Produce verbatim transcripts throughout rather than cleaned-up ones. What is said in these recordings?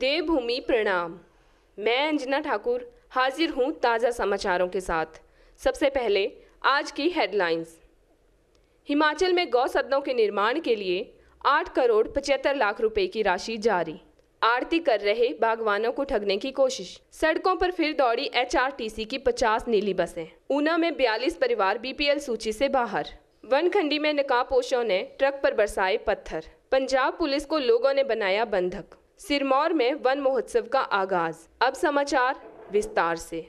देवभूमि प्रणाम। मैं अंजना ठाकुर हाजिर हूँ ताज़ा समाचारों के साथ। सबसे पहले आज की हेडलाइंस। हिमाचल में गौ सदनों के निर्माण के लिए आठ करोड़ पचहत्तर लाख रुपए की राशि जारी। आड़ती कर रहे बागवानों को ठगने की कोशिश। सड़कों पर फिर दौड़ी एच आर टी सी की पचास नीली बसें। ऊना में बयालीस परिवार बी पी एल सूची से बाहर। वनखंडी में नकाबपोशों ने ट्रक पर बरसाए पत्थर। पंजाब पुलिस को लोगों ने बनाया बंधक। सिरमौर में वन महोत्सव का आगाज। अब समाचार विस्तार से।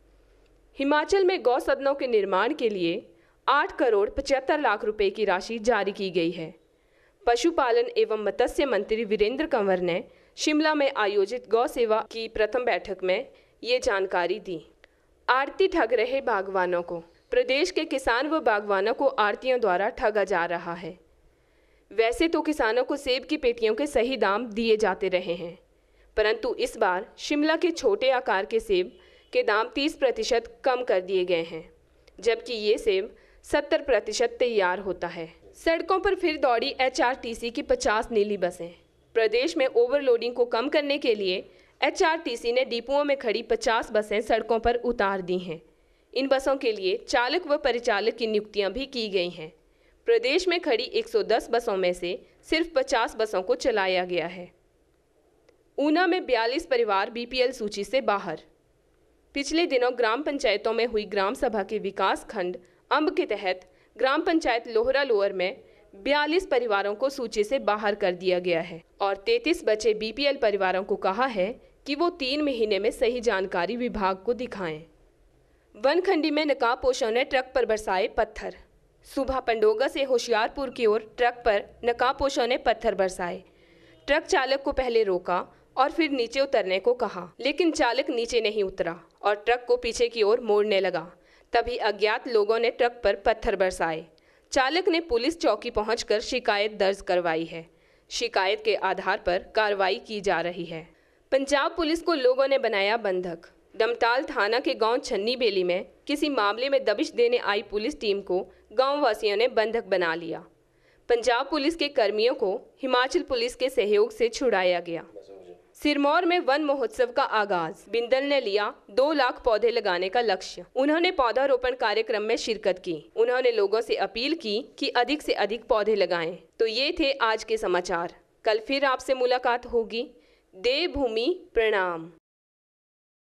हिमाचल में गौ सदनों के निर्माण के लिए आठ करोड़ पचहत्तर लाख रुपए की राशि जारी की गई है। पशुपालन एवं मत्स्य मंत्री वीरेंद्र कंवर ने शिमला में आयोजित गौ सेवा की प्रथम बैठक में ये जानकारी दी। आड़ती ठग रहे बागवानों को। प्रदेश के किसान व बागवानों को आड़तियों द्वारा ठगा जा रहा है। वैसे तो किसानों को सेब की पेटियों के सही दाम दिए जाते रहे हैं, परंतु इस बार शिमला के छोटे आकार के सेब के दाम तीस प्रतिशत कम कर दिए गए हैं, जबकि ये सेब सत्तर प्रतिशत तैयार होता है। सड़कों पर फिर दौड़ी एच आर टी सी की पचास नीली बसें। प्रदेश में ओवरलोडिंग को कम करने के लिए एच आर टी सी ने डिपुओं में खड़ी पचास बसें सड़कों पर उतार दी हैं। इन बसों के लिए चालक व परिचालक की नियुक्तियां भी की गई हैं। प्रदेश में खड़ी एक सौ दस बसों में से सिर्फ पचास बसों को चलाया गया है। ऊना में बयालीस परिवार बी पी एल सूची से बाहर। पिछले दिनों ग्राम पंचायतों में हुई ग्राम सभा के विकास खंड अंब के तहत ग्राम पंचायत लोहरा लोअर में बयालीस परिवारों को सूची से बाहर कर दिया गया है और तैंतीस बचे बी पी एल परिवारों को कहा है कि वो तीन महीने में सही जानकारी विभाग को दिखाएं। वनखंडी में नकाबपोशों ने ट्रक पर बरसाए पत्थर। सुबह पंडोगा से होशियारपुर की ओर ट्रक पर नकाबपोशों ने पत्थर बरसाए। ट्रक चालक को पहले रोका और फिर नीचे उतरने को कहा, लेकिन चालक नीचे नहीं उतरा और ट्रक को पीछे की ओर मोड़ने लगा। तभी अज्ञात लोगों ने ट्रक पर पत्थर बरसाए। चालक ने पुलिस चौकी पहुंचकर शिकायत दर्ज करवाई है। शिकायत के आधार पर कार्रवाई की जा रही है। पंजाब पुलिस को लोगों ने बनाया बंधक। डमटाल थाना के गांव छन्नी बेली में किसी मामले में दबिश देने आई पुलिस टीम को गांव वासियों ने बंधक बना लिया। पंजाब पुलिस के कर्मियों को हिमाचल पुलिस के सहयोग से छुड़ाया गया। सिरमौर में वन महोत्सव का आगाज। बिंदल ने लिया दो लाख पौधे लगाने का लक्ष्य। उन्होंने पौधारोपण कार्यक्रम में शिरकत की। उन्होंने लोगों से अपील की कि अधिक से अधिक पौधे लगाएं। तो ये थे आज के समाचार। कल फिर आपसे मुलाकात होगी। देवभूमि प्रणाम।